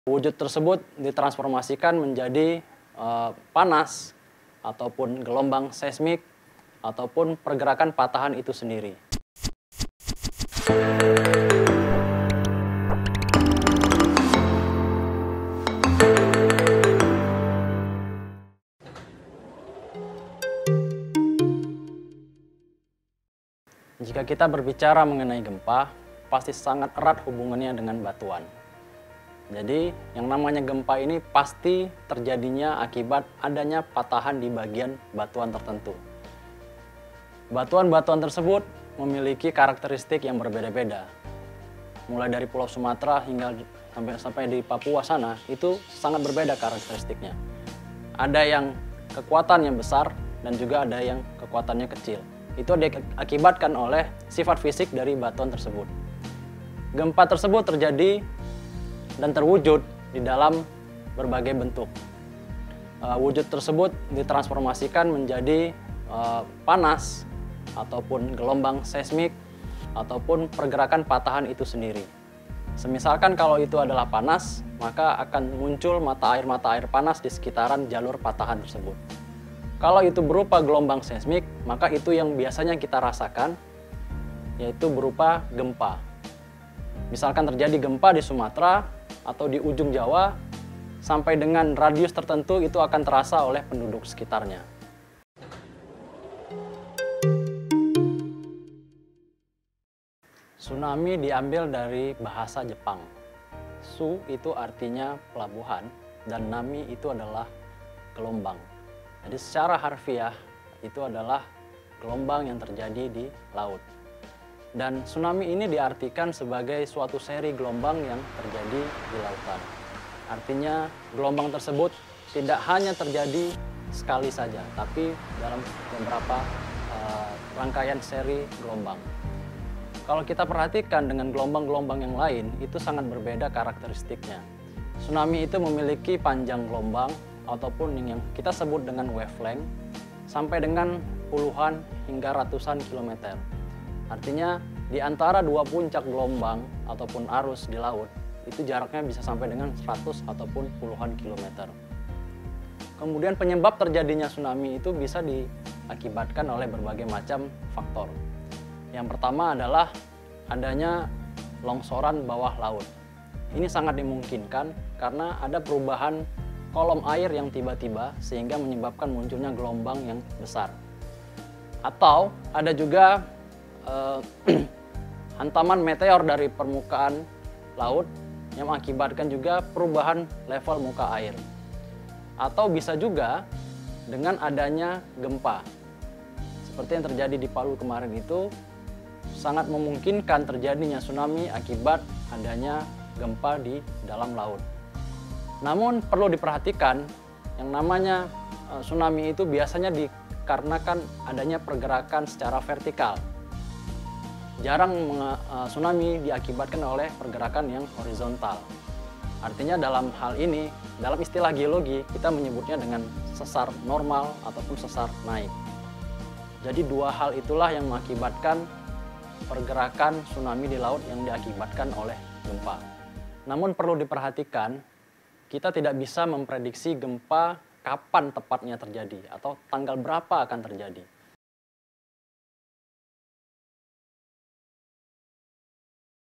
Wujud tersebut ditransformasikan menjadi panas ataupun gelombang seismik ataupun pergerakan patahan itu sendiri. Jika kita berbicara mengenai gempa, pasti sangat erat hubungannya dengan batuan. Jadi, yang namanya gempa ini pasti terjadinya akibat adanya patahan di bagian batuan tertentu. Batuan-batuan tersebut memiliki karakteristik yang berbeda-beda. Mulai dari Pulau Sumatera hingga sampai di Papua sana, itu sangat berbeda karakteristiknya. Ada yang kekuatannya besar dan juga ada yang kekuatannya kecil. Itu diakibatkan oleh sifat fisik dari batuan tersebut. Gempa tersebut terjadi dan terwujud di dalam berbagai bentuk. Wujud tersebut ditransformasikan menjadi panas ataupun gelombang seismik ataupun pergerakan patahan itu sendiri. Semisalkan kalau itu adalah panas, maka akan muncul mata air panas di sekitaran jalur patahan tersebut. Kalau itu berupa gelombang seismik, maka itu yang biasanya kita rasakan, yaitu berupa gempa. Misalkan terjadi gempa di Sumatera atau di ujung Jawa, sampai dengan radius tertentu itu akan terasa oleh penduduk sekitarnya. Tsunami diambil dari bahasa Jepang. Su itu artinya pelabuhan dan nami itu adalah gelombang. Jadi secara harfiah itu adalah gelombang yang terjadi di laut. Dan tsunami ini diartikan sebagai suatu seri gelombang yang terjadi di lautan. Artinya gelombang tersebut tidak hanya terjadi sekali saja, tapi dalam beberapa rangkaian seri gelombang. Kalau kita perhatikan dengan gelombang-gelombang yang lain, itu sangat berbeda karakteristiknya. Tsunami itu memiliki panjang gelombang ataupun yang kita sebut dengan wavelength sampai dengan puluhan hingga ratusan kilometer. Artinya di antara dua puncak gelombang ataupun arus di laut itu jaraknya bisa sampai dengan 100 ataupun puluhan kilometer. Kemudian penyebab terjadinya tsunami itu bisa diakibatkan oleh berbagai macam faktor. Yang pertama adalah adanya longsoran bawah laut. Ini sangat dimungkinkan karena ada perubahan kolom air yang tiba-tiba sehingga menyebabkan munculnya gelombang yang besar. Atau ada juga hantaman meteor dari permukaan laut yang mengakibatkan juga perubahan level muka air. Atau bisa juga dengan adanya gempa. Seperti yang terjadi di Palu kemarin itu, sangat memungkinkan terjadinya tsunami akibat adanya gempa di dalam laut. Namun perlu diperhatikan, yang namanya tsunami itu biasanya dikarenakan adanya pergerakan secara vertikal. Jarang tsunami diakibatkan oleh pergerakan yang horizontal. Artinya dalam hal ini, dalam istilah geologi, kita menyebutnya dengan sesar normal ataupun sesar naik. Jadi dua hal itulah yang mengakibatkan pergerakan tsunami di laut yang diakibatkan oleh gempa. Namun perlu diperhatikan, kita tidak bisa memprediksi gempa kapan tepatnya terjadi atau tanggal berapa akan terjadi.